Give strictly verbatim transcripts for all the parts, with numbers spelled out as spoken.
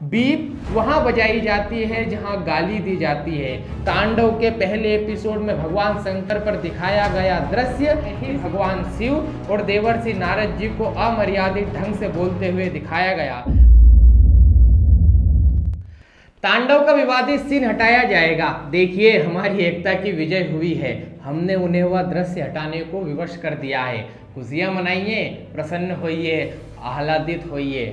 Beep वहां बजाई जाती है जहां गाली दी जाती है। तांडव के पहले एपिसोड में भगवान शंकर पर दिखाया गया दृश्य ही भगवान शिव और देवर्षि नारद जी को अमर्यादित ढंग से बोलते हुए दिखाया गया। तांडव का विवादित सीन हटाया जाएगा। देखिए, हमारी एकता की विजय हुई है। हमने उन्हें वह दृश्य हटाने को विवश कर दिया है। खुशियां मनाइए, प्रसन्न होइए, आह्लादित होइए।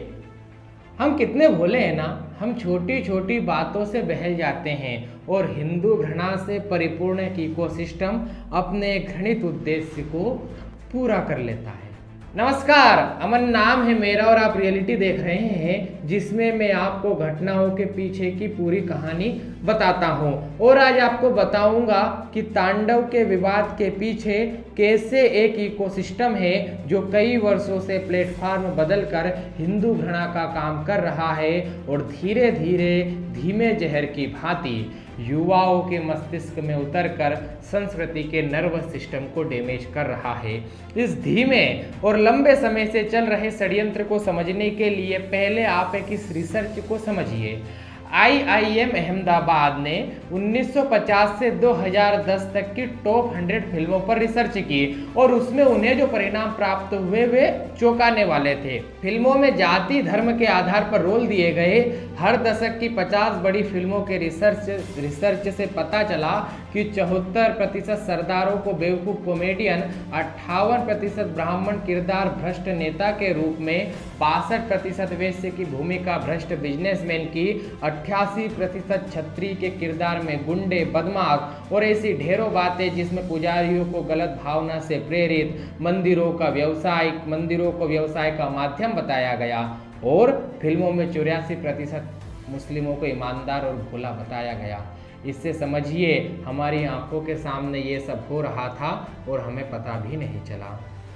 हम कितने भोले हैं ना, हम छोटी छोटी बातों से बहल जाते हैं और हिंदू घृणा से परिपूर्ण एक इकोसिस्टम अपने घृणित उद्देश्य को पूरा कर लेता है। नमस्कार, अमन नाम है मेरा और आप रियलिटी देख रहे हैं, जिसमें मैं आपको घटनाओं के पीछे की पूरी कहानी बताता हूं। और आज आपको बताऊंगा कि तांडव के विवाद के पीछे कैसे एक इकोसिस्टम है जो कई वर्षों से प्लेटफॉर्म बदलकर हिंदू घृणा का काम कर रहा है और धीरे धीरे धीमे जहर की भांति युवाओं के मस्तिष्क में उतरकर संस्कृति के नर्वस सिस्टम को डैमेज कर रहा है। इस धीमे और लंबे समय से चल रहे षड्यंत्र को समझने के लिए पहले आप एक इस रिसर्च को समझिए। आई आई एम अहमदाबाद ने उन्नीस सौ पचास से दो हज़ार दस तक की टॉप सौ फिल्मों पर रिसर्च की और उसमें उन्हें जो परिणाम प्राप्त हुए वे चौंकाने वाले थे। फिल्मों में जाति धर्म के आधार पर रोल दिए गए हर दशक की पचास बड़ी फिल्मों के रिसर्च रिसर्च से पता चला कि चौहत्तर प्रतिशत सरदारों को बेवकूफ़ कॉमेडियन, अट्ठावन प्रतिशत ब्राह्मण किरदार भ्रष्ट नेता के रूप में, बासठ प्रतिशत वैश्य की भूमिका भ्रष्ट बिजनेसमैन की, अट्ठासी प्रतिशत छत्री के किरदार में गुंडे, बदमाश और ऐसी ढेरों बातें जिसमें पुजारियों को गलत भावना से प्रेरित, मंदिरों का व्यवसाय मंदिरों को व्यवसाय का माध्यम बताया गया और फिल्मों में चौरासी प्रतिशत मुस्लिमों को ईमानदार और भोला बताया गया। इससे समझिए, हमारी आंखों के सामने ये सब हो रहा था और हमें पता भी नहीं चला।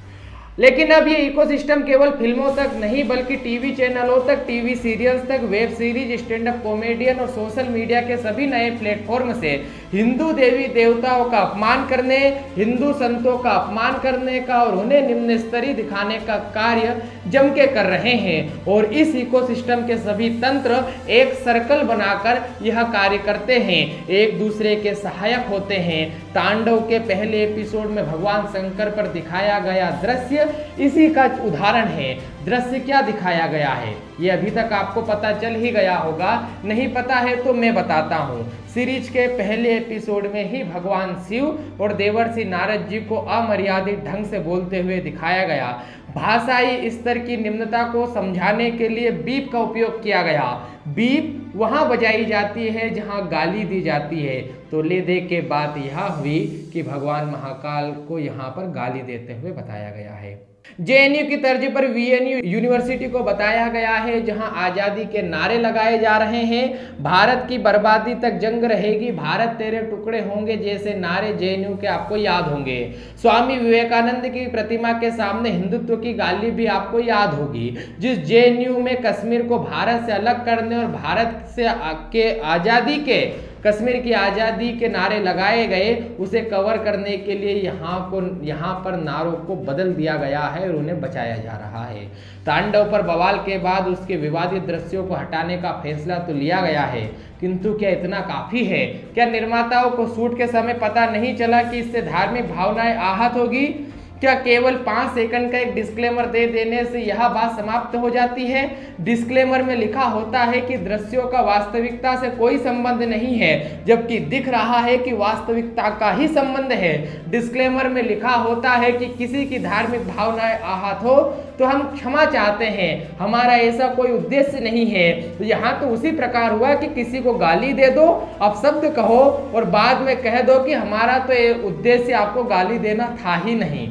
लेकिन अब ये इकोसिस्टम केवल फिल्मों तक नहीं बल्कि टीवी चैनलों तक, टीवी सीरियल्स तक, web series, stand up comedian और सोशल मीडिया के सभी नए प्लेटफॉर्म से हिंदू देवी देवताओं का अपमान करने, हिंदू संतों का अपमान करने का और उन्हें निम्न स्तरीय दिखाने का कार्य जम के कर रहे हैं। और इस इकोसिस्टम के सभी तंत्र एक सर्कल बनाकर यह कार्य करते हैं, एक दूसरे के सहायक होते हैं। तांडव के पहले एपिसोड में भगवान शंकर पर दिखाया गया दृश्य इसी का उदाहरण है। दृश्य क्या दिखाया गया है ये अभी तक आपको पता चल ही गया होगा, नहीं पता है तो मैं बताता हूँ। सीरीज के पहले एपिसोड में ही भगवान शिव और देवर्षि नारद जी को अमर्यादित ढंग से बोलते हुए दिखाया गया। भाषाई स्तर की निम्नता को समझाने के लिए बीप का उपयोग किया गया। बीप वहां बजाई जाती है जहां गाली दी जाती है। तो ले दे के बात यह हुई कि भगवान महाकाल को यहां पर गाली देते हुए बताया गया है। जे एन यू की तर्ज पर वी एन यू यूनिवर्सिटी को बताया गया है जहां आज़ादी के नारे लगाए जा रहे हैं। भारत की बर्बादी तक जंग रहेगी, भारत तेरे टुकड़े होंगे जैसे नारे जे एन यू के आपको याद होंगे। स्वामी विवेकानंद की प्रतिमा के सामने हिंदुत्व की गाली भी आपको याद होगी। जिस जे एन यू में कश्मीर को भारत से अलग करने और भारत से के आज़ादी के कश्मीर की आज़ादी के नारे लगाए गए, उसे कवर करने के लिए यहाँ को यहाँ पर नारों को बदल दिया गया है और उन्हें बचाया जा रहा है। तांडव पर बवाल के बाद उसके विवादित दृश्यों को हटाने का फैसला तो लिया गया है, किंतु क्या इतना काफ़ी है? क्या निर्माताओं को शूट के समय पता नहीं चला कि इससे धार्मिक भावनाएं आहत होगी? क्या केवल पाँच सेकंड का एक डिस्क्लेमर दे देने से यह बात समाप्त हो जाती है? डिस्क्लेमर में लिखा होता है कि दृश्यों का वास्तविकता से कोई संबंध नहीं है, जबकि दिख रहा है कि वास्तविकता का ही संबंध है। डिस्क्लेमर में लिखा होता है कि किसी की धार्मिक भावनाएं आहत हो तो हम क्षमा चाहते हैं, हमारा ऐसा कोई उद्देश्य नहीं है। तो यहाँ तो उसी प्रकार हुआ कि किसी को गाली दे दो, अब शब्द कहो और बाद में कह दो कि हमारा तो ये उद्देश्य आपको गाली देना था ही नहीं।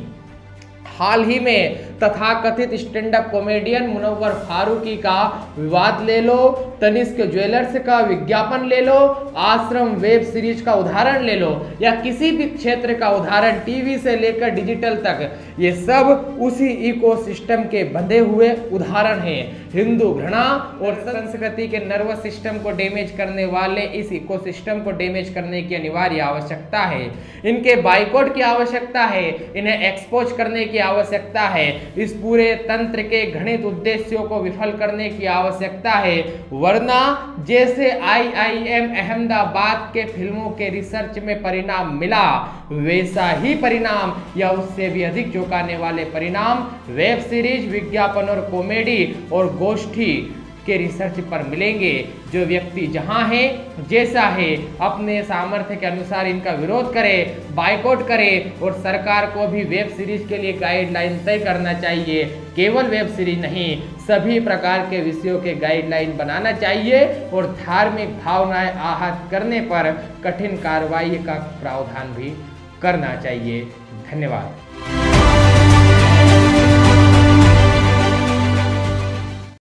हाल ही में तथाकथित stand up comedian Munawar Faruqui का विवाद ले लो, तनिष्क ज्वेलर्स का विज्ञापन ले लो, आश्रम वेब सीरीज का उदाहरण ले लो या किसी भी क्षेत्र का उदाहरण, टीवी से लेकर डिजिटल तक, ये सब उसी इकोसिस्टम के बंधे हुए उदाहरण हैं। हिंदू घृणा और संस्कृति के नर्वस सिस्टम को डैमेज करने वाले इस इकोसिस्टम को डैमेज करने की अनिवार्य आवश्यकता है। इनके बाइकआउट की आवश्यकता है, इन्हें एक्सपोज करने की आवश्यकता है। इस पूरे तंत्र के घृणित उद्देश्यों को विफल करने की आवश्यकता है, वरना जैसे आई आई एम अहमदाबाद के फिल्मों के रिसर्च में परिणाम मिला, वैसा ही परिणाम या उससे भी अधिक चौंकाने वाले परिणाम वेब सीरीज, विज्ञापन और कॉमेडी और गोष्ठी के रिसर्च पर मिलेंगे। जो व्यक्ति जहां है, जैसा है, अपने सामर्थ्य के अनुसार इनका विरोध करे, बाइकआउट करे और सरकार को भी वेब सीरीज के लिए गाइडलाइन तय करना चाहिए। केवल वेब सीरीज नहीं, सभी प्रकार के विषयों के गाइडलाइन बनाना चाहिए और धार्मिक भावनाएं आहत करने पर कठिन कार्रवाई का प्रावधान भी करना चाहिए। धन्यवाद।